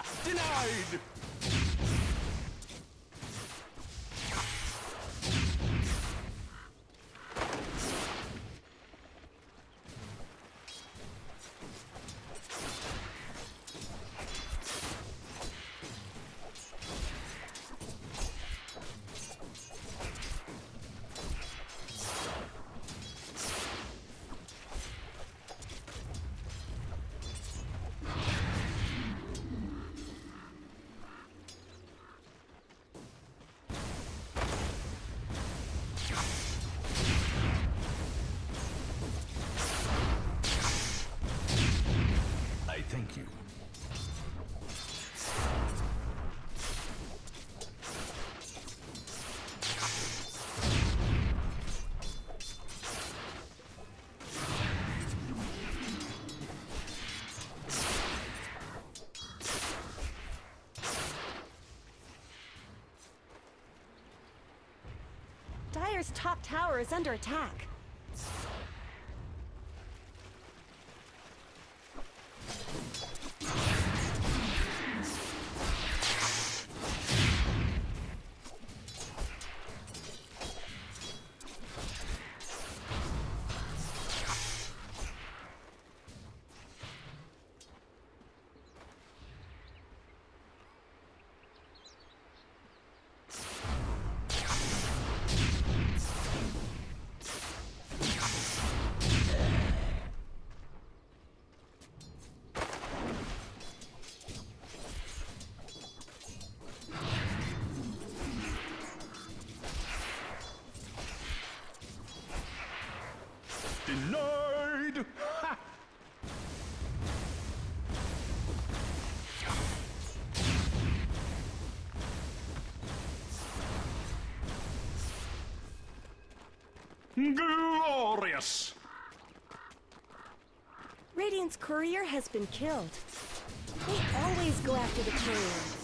Denied! Thank you. Dire's top tower is under attack. Denied! Ha! Glorious! Radiant's courier has been killed. They always go after the courier.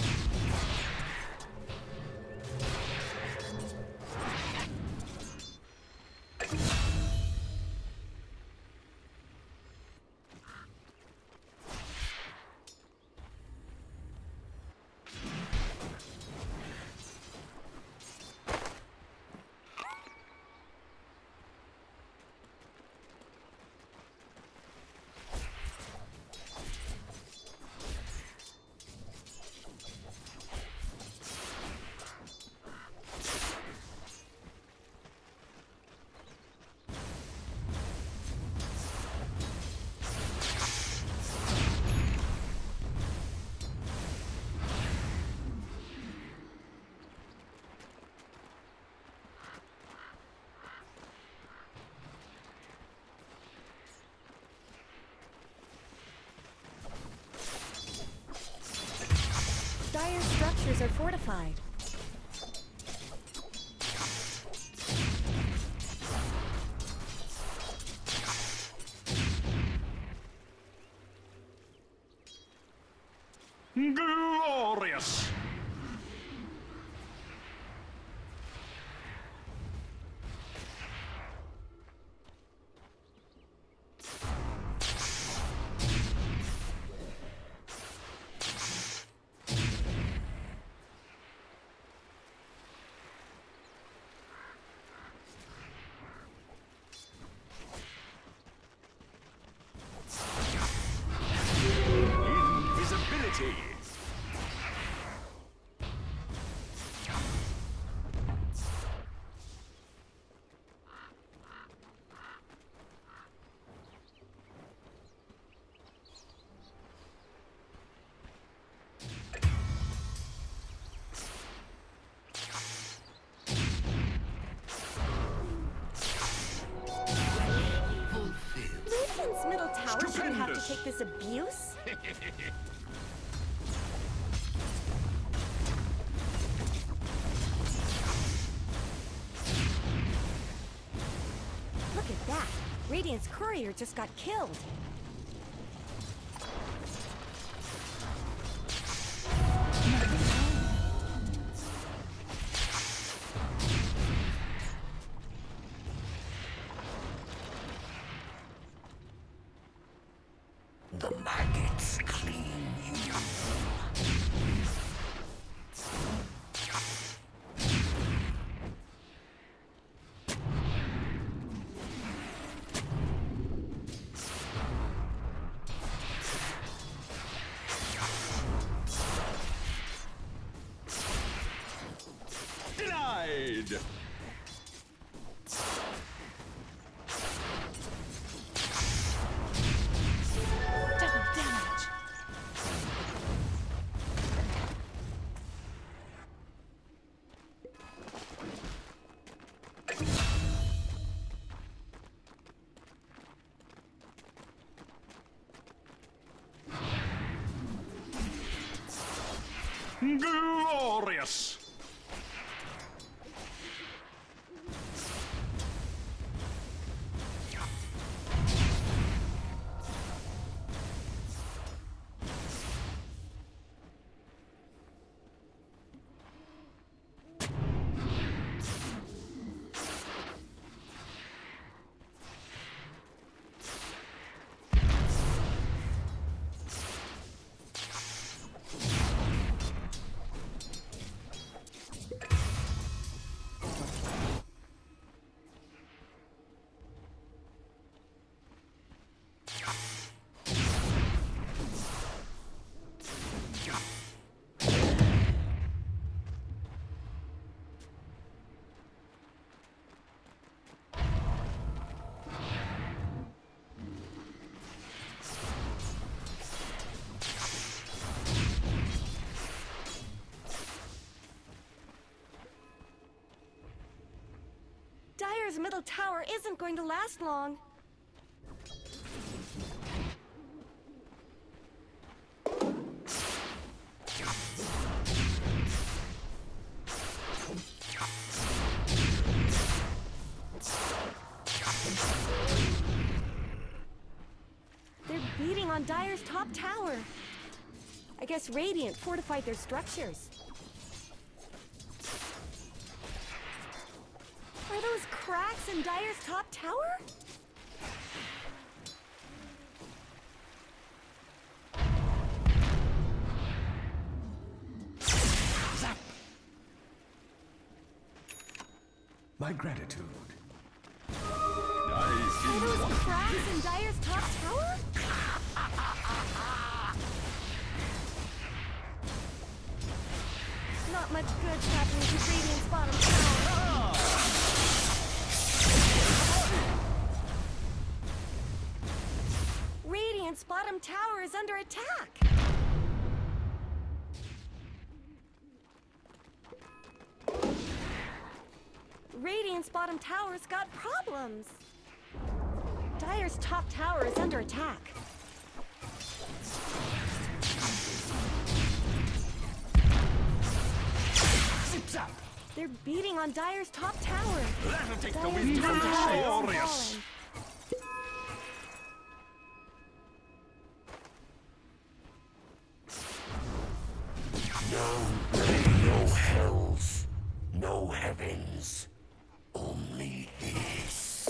Dire's structures are fortified. Glorious! Invisibility! Radiant's middle tower shouldn't have to take this abuse. Look at that. Radiant's courier just got killed. The maggots clean you. Glorious! Dire's middle tower isn't going to last long. They're beating on Dire's top tower. I guess Radiant fortified their structures. Are those cracks in Dire's top tower? Zap! My gratitude. Are those cracks in Dire's top tower? Not much good's happening to Radiant's bottom tower. Radiant's bottom tower is under attack. Radiant's bottom tower's got problems. Dire's top tower is under attack. Zip zap! They're beating on Dire's top tower. That'll take the Dire's wind top from the tower is glorious! fallen. No way, no hells, no heavens, only this.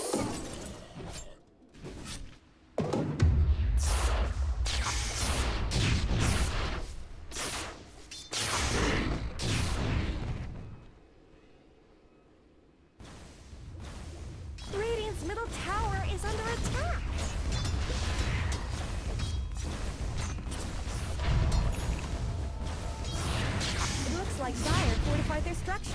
Radiant's middle tower is under attack. It looks like Dire fortified their structures.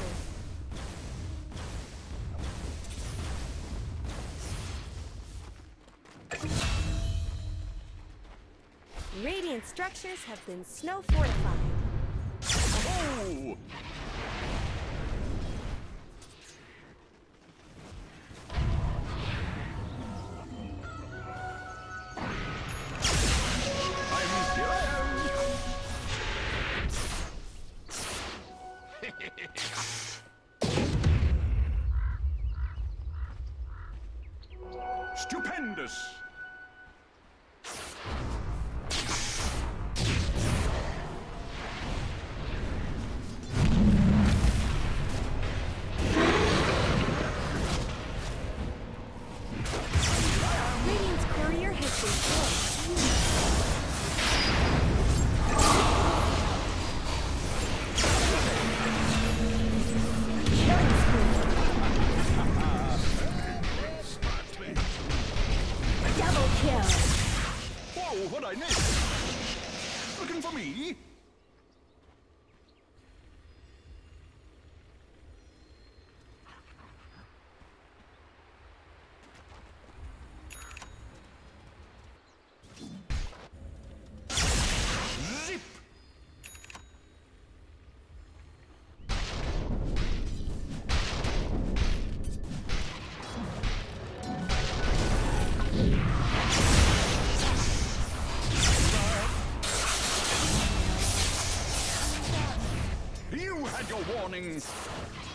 Radiant structures have been snow fortified. Oh! Stupendous! Radiant's courier has been killed. Double kill. Whoa, what'd I miss? Looking for me? Zip! had your warning.